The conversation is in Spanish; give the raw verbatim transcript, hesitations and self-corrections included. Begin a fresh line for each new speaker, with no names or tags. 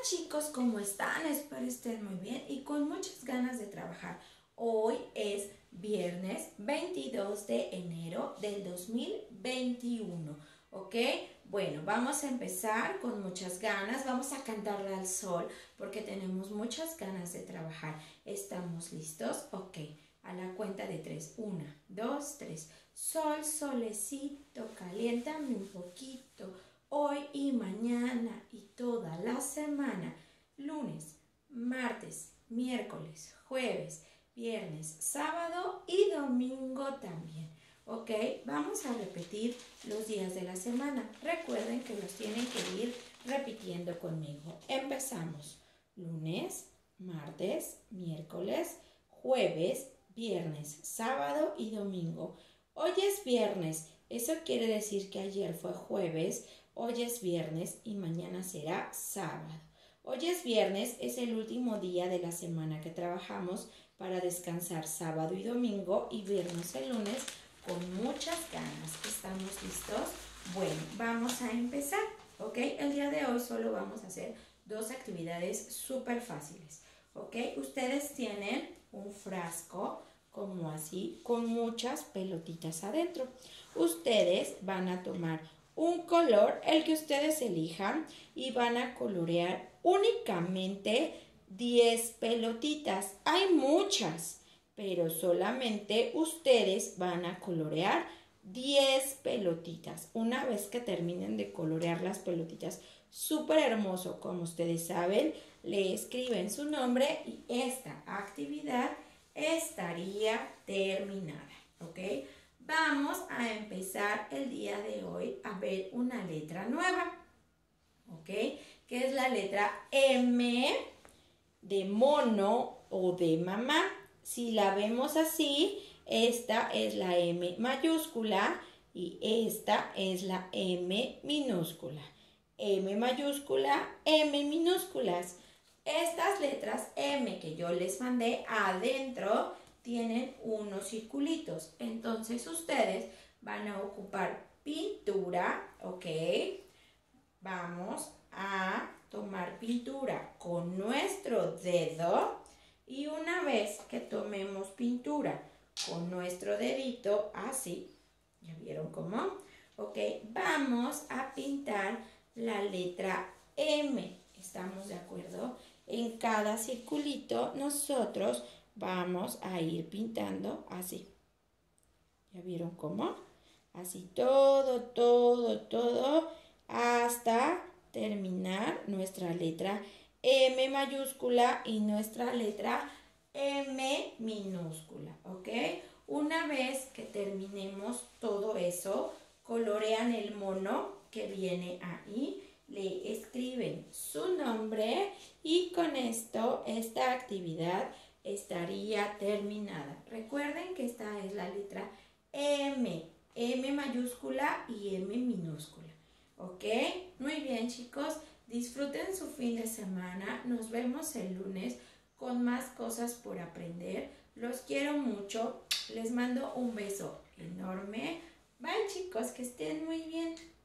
chicos, ¿cómo están? Espero estén muy bien y con muchas ganas de trabajar. Hoy es viernes veintidós de enero del dos mil veintiuno, ¿ok? Bueno, vamos a empezar con muchas ganas, vamos a cantarle al sol porque tenemos muchas ganas de trabajar. ¿Estamos listos? Ok, a la cuenta de tres. Una, dos, tres. Sol, solecito, caliéntame un poquito. Hoy y mañana y toda la semana, lunes, martes, miércoles, jueves, viernes, sábado y domingo también. ¿Ok? Vamos a repetir los días de la semana. Recuerden que los tienen que ir repitiendo conmigo. Empezamos. Lunes, martes, miércoles, jueves, viernes, sábado y domingo. Hoy es viernes. Eso quiere decir que ayer fue jueves. Hoy es viernes y mañana será sábado. Hoy es viernes, es el último día de la semana que trabajamos para descansar sábado y domingo y vernos el lunes con muchas ganas. ¿Estamos listos? Bueno, vamos a empezar, ¿ok? El día de hoy solo vamos a hacer dos actividades súper fáciles, ¿ok? Ustedes tienen un frasco como así, con muchas pelotitas adentro. Ustedes van a tomar un color, el que ustedes elijan, y van a colorear únicamente diez pelotitas. Hay muchas, pero solamente ustedes van a colorear diez pelotitas. Una vez que terminen de colorear las pelotitas, súper hermoso, como ustedes saben, le escriben su nombre y esta actividad estaría terminada, ¿ok? Vamos a empezar el día de hoy a ver una letra nueva, ¿ok? Que es la letra M de mono o de mamá. Si la vemos así, esta es la M mayúscula y esta es la M minúscula. M mayúscula, M minúsculas. Estas letras M que yo les mandé adentro tienen unos circulitos. Entonces ustedes van a ocupar pintura, ¿ok? Vamos a tomar pintura con nuestro dedo y una vez que tomemos pintura con nuestro dedito, así, ¿ya vieron cómo? Ok, vamos a pintar la letra M. ¿Estamos de acuerdo? En cada circulito nosotros vamos a ir pintando así. ¿Ya vieron cómo? Así todo, todo, todo, hasta terminar nuestra letra M mayúscula y nuestra letra M minúscula, ¿ok? Una vez que terminemos todo eso, colorean el mono que viene ahí, le escriben su nombre y con esto esta actividad estaría terminada. Recuerden que esta es la letra M, M mayúscula y M minúscula, ¿ok? Muy bien, chicos, disfruten su fin de semana. Nos vemos el lunes con más cosas por aprender. Los quiero mucho. Les mando un beso enorme. Bye, chicos, que estén muy bien.